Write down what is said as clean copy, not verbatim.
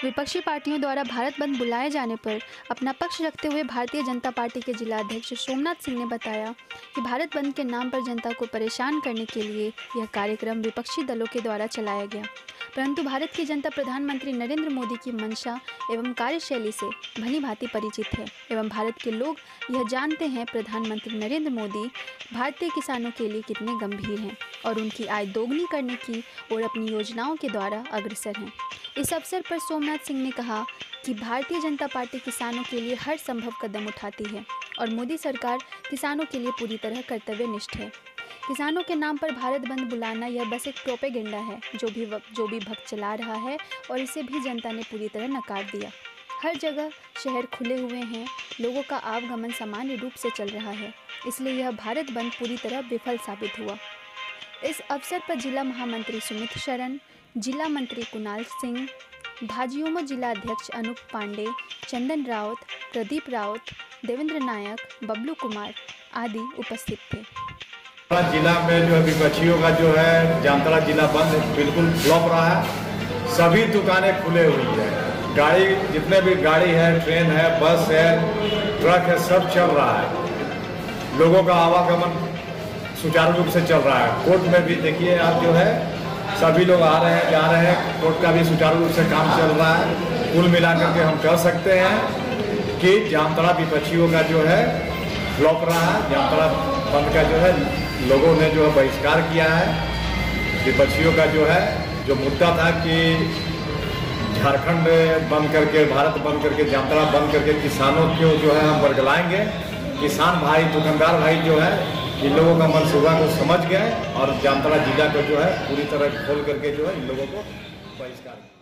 विपक्षी पार्टियों द्वारा भारत बंद बुलाए जाने पर अपना पक्ष रखते हुए भारतीय जनता पार्टी के जिला अध्यक्ष सोमनाथ सिंह ने बताया कि भारत बंद के नाम पर जनता को परेशान करने के लिए यह कार्यक्रम विपक्षी दलों के द्वारा चलाया गया, परंतु भारत की जनता प्रधानमंत्री नरेंद्र मोदी की मंशा एवं कार्यशैली से भली भांति परिचित है एवं भारत के लोग यह जानते हैं प्रधानमंत्री नरेंद्र मोदी भारतीय किसानों के लिए कितने गंभीर हैं और उनकी आय दोगुनी करने की ओर अपनी योजनाओं के द्वारा अग्रसर हैं। इस अवसर पर सोमनाथ सिंह ने कहा कि भारतीय जनता पार्टी किसानों के लिए हर संभव कदम उठाती है और मोदी सरकार किसानों के लिए पूरी तरह कर्तव्यनिष्ठ है। किसानों के नाम पर भारत बंद बुलाना यह बस एक प्रोपेगेंडा है जो भी भक्त चला रहा है और इसे भी जनता ने पूरी तरह नकार दिया। हर जगह शहर खुले हुए हैं, लोगों का आवागमन सामान्य रूप से चल रहा है, इसलिए यह भारत बंद पूरी तरह विफल साबित हुआ। इस अवसर पर जिला महामंत्री सुमित शरण, जिला मंत्री कुणाल सिंह, भाजयुमो जिला अध्यक्ष अनूप पांडे, चंदन राउत, प्रदीप राउत, देवेंद्र नायक, बबलू कुमार आदि उपस्थित थे। जिला में जो है विपक्षियों का जो है जामताड़ा जिला बंद बिल्कुल फ्लॉप रहा है। सभी दुकानें खुले हुई है, गाड़ी जितने भी गाड़ी है, ट्रेन है, बस है, ट्रक है, सब चल रहा है। लोगों का आवागमन सुचारू रूप से चल रहा है। कोर्ट में भी देखिए आप जो है सभी लोग आ रहे हैं, जा रहे हैं, कोर्ट का भी सुचारू रूप से काम चल रहा है। कुल मिलाकर के हम कह सकते हैं कि जामताड़ा विपक्षियों का जो है फ्लॉप रहा है। जामताड़ा बंद का जो है लोगों ने जो है बहिष्कार किया है। विपक्षियों का जो है जो मुद्दा था कि झारखंड बंद करके, भारत बंद करके, जामताड़ा बंद करके किसानों को जो है हम बरगलाएंगे। किसान भाई, दुकानदार भाई जो है इन लोगों का मनसूबा को समझ गए और जामताड़ा जिला को जो है पूरी तरह खोल करके जो है इन लोगों को बहिष्कार